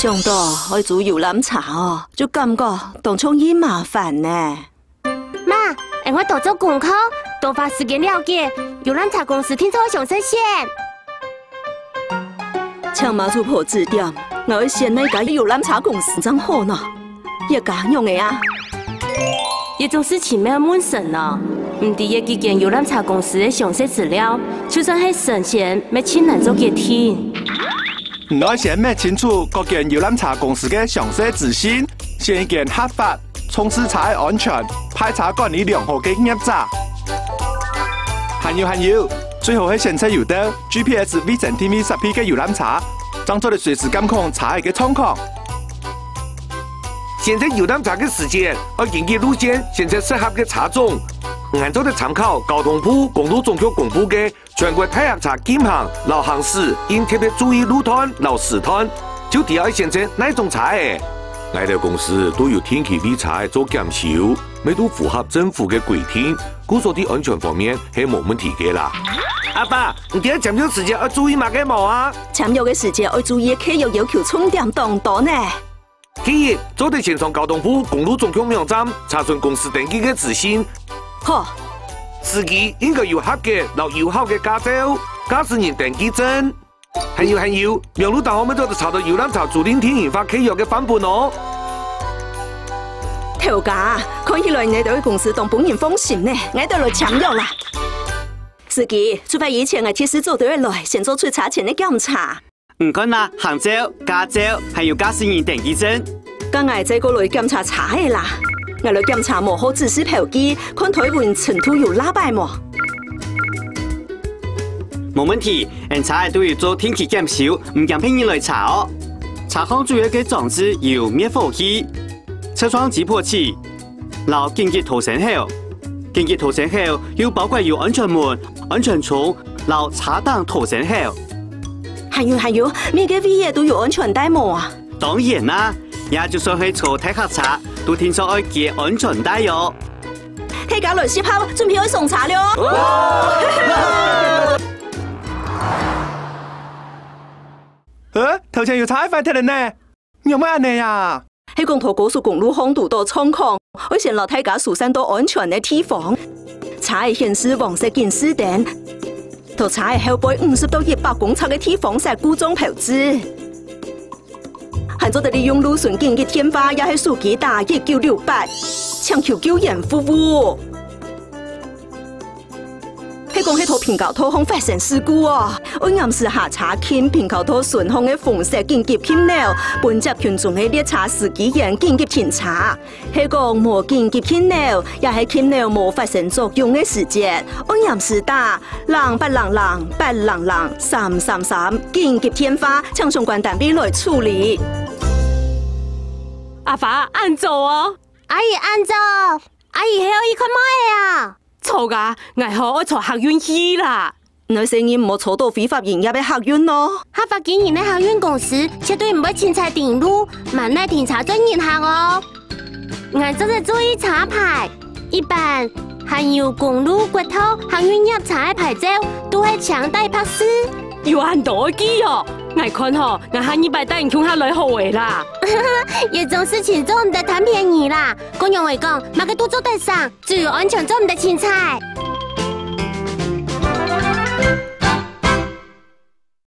想到要做游览茶哦，就感觉当冲伊麻烦呢。 妈，我多做功课，多花时间了解游览茶公司听说详细线。 请妈做破指点，我要先那家游览茶公司真好呢，一家用的啊。 这种事情没有问神哦，唔知几间游览茶公司的详细资料，就算是神仙，没亲人做给听。 我先摸清楚各间游览茶公司的详细资讯，选一间合法、从事茶的安全、派茶管理良好的业者。还有，最好係先测有到 GPS VCTV 10P 嘅遊覽茶，當作你隨時監控茶嘅狀況。 選擇遊覽茶嘅時間，要根據路線選擇適合嘅茶種，按照嚟參考交通部公路總局公布嘅全國太陽茶禁行、流行史，應特別注意路段、老時段，就睇下選擇哪種茶嘅。我哋公司都有定期為茶做檢修，未都符合政府嘅規定，故所啲安全方面係冇問題嘅啦。阿爸，你點解搶藥時間要注意乜嘅冇啊？ 搶藥嘅時間要注意客藥要求充電當多呢。 建議早啲前上交通部公路總局網站查詢公司登記嘅資訊。 好， 司機應該有合格、有效嘅駕照、駕駛人登記證。還有，苗路大學咪都查到遊覽茶租賃天然化契約嘅範本哦。 頭家，看起來你對公司當本人放心呢，我哋來搶藥啦。司機，出發以前我提示組隊來，先做出茶前的檢查。 唔該啦，行照、駕照，還有駕駛人登記證。 今日再過來檢查茶嘅啦，我來檢查幕後指示標記，看台灣程度有哪擺冇。 冇問題，茶都要做定期檢修，唔驚騙人來查哦。茶行主要嘅裝置有滅火器、車窗擊破器、然後緊急逃生口。緊急逃生口要包括有安全門、安全窗，然後茶檔逃生口。 還有，每個位嘢都有安全帶冇啊？ 當然啦，也就算去坐太客茶，都聽說要繫安全帶喲。 大家來試泡，準備去送茶了。 頭前有茶快踢人呢，有乜嘢呀？ 喺公途高速公路巷道到倉礦，我先落大家疏散到安全嘅地方。茶係顯示黃色警示燈，到茶係後背50到100公尺嘅地方設故障標誌。還做得利用路順緊嘅電話，也係數機打1968，請求救援服務。喺講喺套平交套空發生事故啊！我暗時下查傾平交套順空嘅紅色緊急警報，本集群眾嘅列車司機員緊急檢查。喺講無緊急警報，也係警報無發生作用嘅時節。我暗時打0800-800-333緊急電話，請相關單位來處理。 阿爸，按做哦。阿姨按做，阿姨係可以看乜啊？錯噶，我好坐客運去啦。 你聲音唔好坐到非法營業嘅客運咯。 合法經營嘅客運公司絕對唔會凊彩停路，萬嚟停茶專業客哦。我做係注意茶牌，一般含有公路、國土、客運業茶嘅牌照都係強大拍師。有很多機哦，我看吼，我下禮拜帶人衝下來好嘅啦。呢種事情做唔得貪便宜啦，公用嚟講，買個都做得上，只有安全做唔得凊彩。